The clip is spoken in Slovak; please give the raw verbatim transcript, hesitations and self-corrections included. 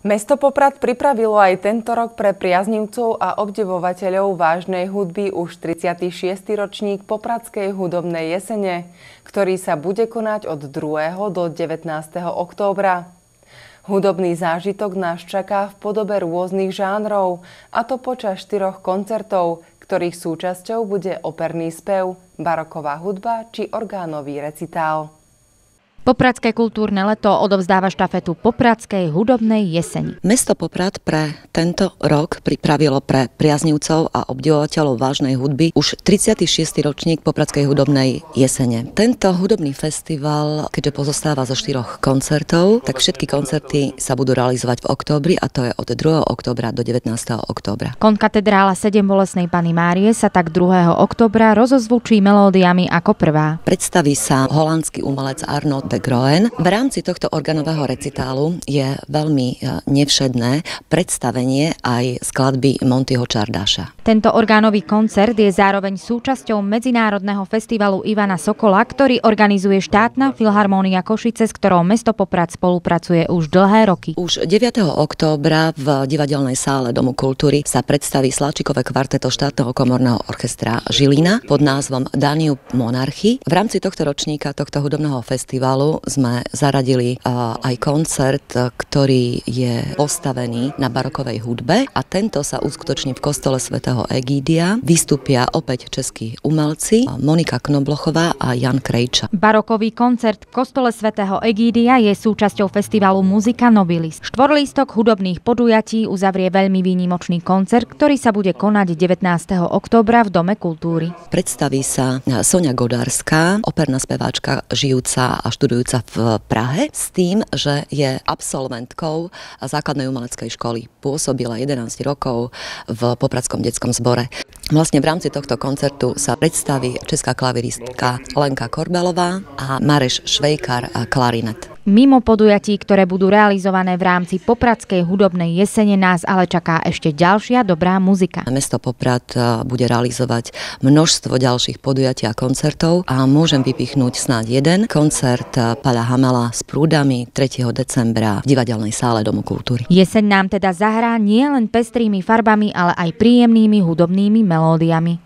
Mesto Poprad pripravilo aj tento rok pre priaznivcov a obdivovateľov vážnej hudby už tridsiaty šiesty ročník Popradskej hudobnej jesene, ktorý sa bude konať od druhého do devätnásteho októbra. Hudobný zážitok nás čaká v podobe rôznych žánrov, a to počas štyroch koncertov, ktorých súčasťou bude operný spev, baroková hudba či orgánový recitál. Popradské kultúrne leto odovzdáva štafetu Popradskej hudobnej jeseni. Mesto Poprad pre tento rok pripravilo pre priaznivcov a obdivovateľov vážnej hudby už tridsiaty šiesty ročník Popradskej hudobnej jesene. Tento hudobný festival, keďže pozostáva zo štyroch koncertov, tak všetky koncerty sa budú realizovať v októbri, a to je od druhého októbra do devätnásteho októbra. Konkatedrála sedem bolestnej Panny Márie sa tak druhého októbra rozozvučí melódiami ako prvá. Predstaví sa holandský umelec Arno de Groen. V rámci tohto organového recitálu je veľmi nevšedné predstavenie aj skladby Montyho Čardáša. Tento orgánový koncert je zároveň súčasťou Medzinárodného festivalu Ivana Sokola, ktorý organizuje štátna filharmónia Košice, s ktorou mesto Poprad spolupracuje už dlhé roky. Už deviateho októbra v divadelnej sále Domu kultúry sa predstaví Sláčikové kvarteto štátneho komorného orchestra Žilina pod názvom Danube Monarchy. V rámci tohto ročníka tohto hudobného festivalu sme zaradili aj koncert, ktorý je postavený na barokovej hudbe, a tento sa uskutoční v kostole svätého Egídia. Vystúpia opäť českí umelci Monika Knoblochová a Jan Krejča. Barokový koncert v kostole svätého Egídia je súčasťou festivalu Musica Nobilis. Štvorlístok hudobných podujatí uzavrie veľmi výnimočný koncert, ktorý sa bude konať devätnásteho októbra v Dome kultúry. Predstaví sa Soňa Godárska, operná speváčka žijúca a študujúca v Prahe, s tým, že je absolventkou základnej umeleckej školy. Pôsobila jedenásť rokov v Popradskom detskom zbore. Vlastne v rámci tohto koncertu sa predstaví česká klaviristka Lenka Korbelová a Mareš Švejkar a klarinet. Mimo podujatí, ktoré budú realizované v rámci Popradskej hudobnej jesene, nás ale čaká ešte ďalšia dobrá muzika. Mesto Poprad bude realizovať množstvo ďalších podujatí a koncertov a môžem vypichnúť snáď jeden koncert Paľa Hamela s prúdami tretieho decembra v divadelnej sále Domu kultúry. Jeseň nám teda zahrá nie len pestrými farbami, ale aj príjemnými hudobnými melódiami.